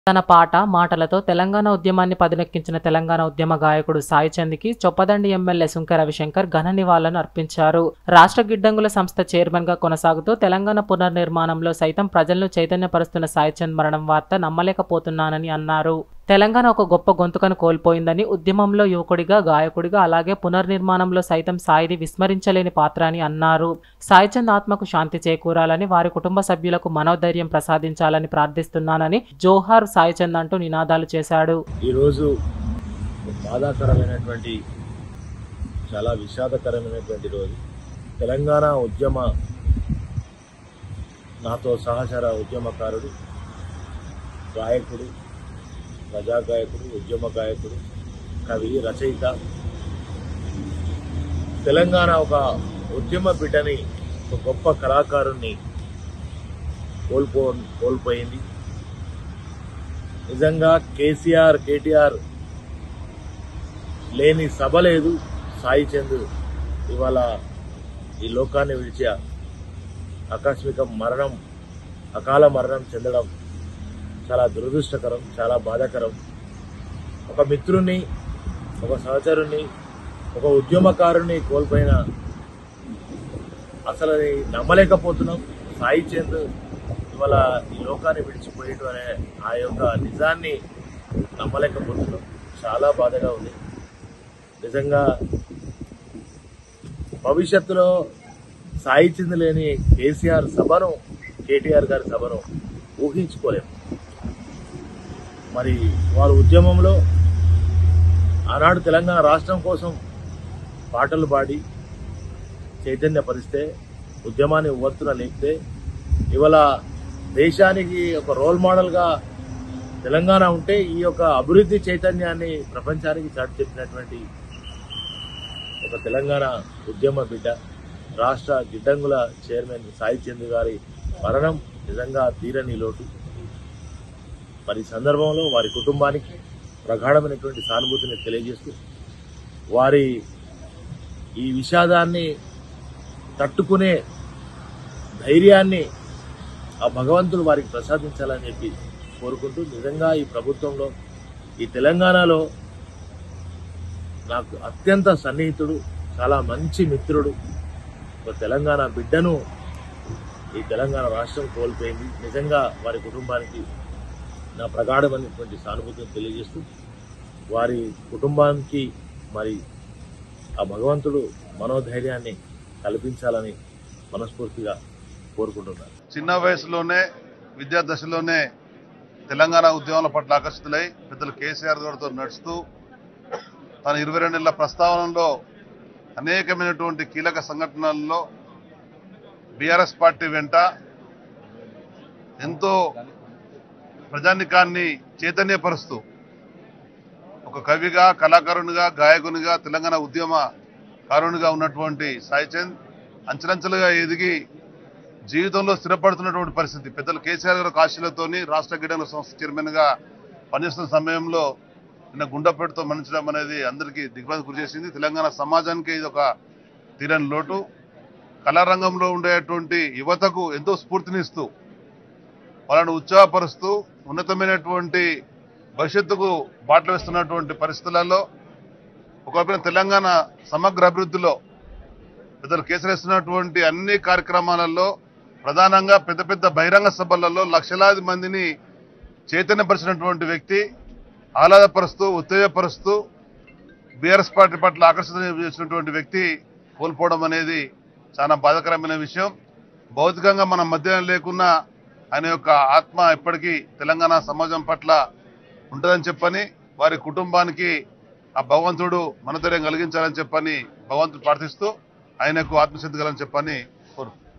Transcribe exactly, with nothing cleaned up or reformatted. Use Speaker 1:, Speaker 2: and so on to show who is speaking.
Speaker 1: తన పాట, మాటలతో తెలంగాణ ఉద్యమాన్ని పదునెక్కించిన తెలంగాణ ఉద్యమ గాయకుడు సాయి చంద్కి చొప్పదండి ఎమ్మెల్యే సుంకె రవిశంకర్ ఘన నివాళులను అర్పించారు. రాష్ట్ర గిడ్డంగుల సంస్థ చైర్మన్ గా కొనసాగుతూ తెలంగాణ పునర్నిర్మాణంలో సైతం ప్రజలను చైతన్యపరుస్తున్న సాయి చంద్ మరణం వార్త నమ్మలేకపోతున్నానని అన్నారు. తెలంగాణ ఒక గొప్ప గొంతుకను కోల్పోయిందని, ఉద్యమంలో యువకుడిగా, గాయకుడిగా, అలాగే పునర్నిర్మాణంలో సైతం సాయిది విస్మరించలేని పాత్ర అని అన్నారు. సాయి చంద్ ఆత్మకు శాంతి చేకూరాలని, వారి కుటుంబ సభ్యులకు మనోధైర్యం ప్రసాదించాలని ప్రార్థిస్తున్నానని జోహార్ సాయి చంద్ అంటూ నినాదాలు చేశాడు.
Speaker 2: ఈరోజు బాధాకరమైనటువంటి, చాలా విషాదకరమైనటువంటి రోజు. తెలంగాణ ఉద్యమ నాతో సహచర ఉద్యమకారుడు, గాయకుడు, ప్రజా గాయకుడు, ఉద్యమ గాయకుడు, కవి, రచయిత, తెలంగాణ ఒక ఉద్యమ బిడ్డని, ఒక గొప్ప కళాకారుణ్ణి కోల్పో కోల్పోయింది. నిజంగా కేసీఆర్, కేటీఆర్ లేని సభ లేదు. సాయి చంద్ ఇవాళ ఈ లోకాన్ని విడిచి ఆకస్మిక మరణం, అకాల మరణం చెందడం చాలా దురదృష్టకరం, చాలా బాధాకరం. ఒక మిత్రుని, ఒక సహచరుని, ఒక ఉద్యమకారుని కోల్పోయిన అసలు నమ్మలేకపోతున్నాం. సాయి చంద్ ఇవాళ ఈ లోకాన్ని విడిచిపోయేటు అనే ఆ యొక్క నిజాన్ని నమ్మలేకపోతున్నాం. చాలా బాధగా ఉంది. నిజంగా భవిష్యత్తులో సాయి చంద్ లేని కేసీఆర్ సభను, కేటీఆర్ గారి సభను ఊహించుకోలేము. మరి వారు ఉద్యమంలో ఆనాడు తెలంగాణ రాష్ట్రం కోసం పాటలు పాడి చైతన్యపరిస్తే, ఉద్యమాన్ని ఉవ్వెత్తున లేపితే, ఇవాళ దేశానికి ఒక రోల్ మోడల్గా తెలంగాణ ఉంటే ఈ యొక్క అభివృద్ధి చైతన్యాన్ని ప్రపంచానికి చాటి చెప్పినటువంటి ఒక తెలంగాణ ఉద్యమ బిడ్డ, రాష్ట్ర గిడ్డంగుల చైర్మన్ సాయి చంద్ గారి మరణం నిజంగా తీరని లోటు. మరి సందర్భంలో వారి కుటుంబానికి ప్రగాఢమైనటువంటి సానుభూతిని తెలియజేస్తూ, వారి ఈ విషాదాన్ని తట్టుకునే ధైర్యాన్ని ఆ భగవంతుడు వారికి ప్రసాదించాలని చెప్పి కోరుకుంటూ, నిజంగా ఈ ప్రభుత్వంలో, ఈ తెలంగాణలో నాకు అత్యంత సన్నిహితుడు, చాలా మంచి మిత్రుడు, ఒక తెలంగాణ బిడ్డను ఈ తెలంగాణ రాష్ట్రం కోల్పోయింది. నిజంగా వారి కుటుంబానికి నా ప్రగాఢమైనటువంటి సానుభూతిని తెలియజేస్తూ, వారి కుటుంబానికి మరి ఆ భగవంతుడు మనోధైర్యాన్ని కల్పించాలని మనస్ఫూర్తిగా కోరుకుంటున్నాను.
Speaker 3: చిన్న వయసులోనే, విద్యా దశలోనే తెలంగాణ ఉద్యమాల పట్ల ఆకర్షితులై పెద్దలు కేసీఆర్ గారితో నడుస్తూ తన ఇరవై రెండేళ్ల ప్రస్తావనలో అనేకమైనటువంటి కీలక సంఘటనల్లో బీఆర్ఎస్ పార్టీ వెంట ఎంతో ప్రజానికాన్ని చైతన్యపరుస్తూ ఒక కవిగా, కళాకారునిగా, గాయకునిగా, తెలంగాణ ఉద్యమ కారునిగా ఉన్నటువంటి సాయి చంద్ అంచెలంచెలుగా ఎదిగి జీవితంలో స్థిరపడుతున్నటువంటి పరిస్థితి. పెద్దలు కేసీఆర్ గారు ఆశీలతోని రాష్ట్ర గిడ్డంగుల సంస్థ చైర్మన్ గా పనిచేస్తున్న సమయంలో నిన్న గుండెపోటుతో మరణించడం అనేది అందరికీ దిగ్భ్రాంతికి గురి చేసింది. తెలంగాణ సమాజానికి ఇది ఒక తీరని లోటు. కళారంగంలో ఉండేటువంటి యువతకు ఎంతో స్ఫూర్తినిస్తూ, వాళ్ళను ఉత్సాహపరుస్తూ, ఉన్నతమైనటువంటి భవిష్యత్తుకు బాటలు వేస్తున్నటువంటి పరిస్థితులలో ఒకవైపున తెలంగాణ సమగ్ర అభివృద్ధిలో పెద్దలు కేసరేస్తున్నటువంటి అన్ని కార్యక్రమాలలో, ప్రధానంగా పెద్ద పెద్ద బహిరంగ సభలలో లక్షలాది మందిని చైతన్యపరిచినటువంటి వ్యక్తి, ఆహ్లాదపరుస్తూ, ఉత్తేజపరుస్తూ బీఆర్ఎస్ పార్టీ పట్ల ఆకర్షిత చేసినటువంటి వ్యక్తి కోల్పోవడం అనేది చాలా బాధాకరమైన విషయం. భౌతికంగా మన మధ్య లేకున్నా ఆయన యొక్క ఆత్మ ఎప్పటికీ తెలంగాణ సమాజం పట్ల ఉంటుందని చెప్పని, వారి కుటుంబానికి ఆ భగవంతుడు మనోధైర్యం కలిగించాలని చెప్పని భగవంతుడు ప్రార్థిస్తూ ఆయనకు ఆత్మసిద్ధి కలని చెప్పని కోరు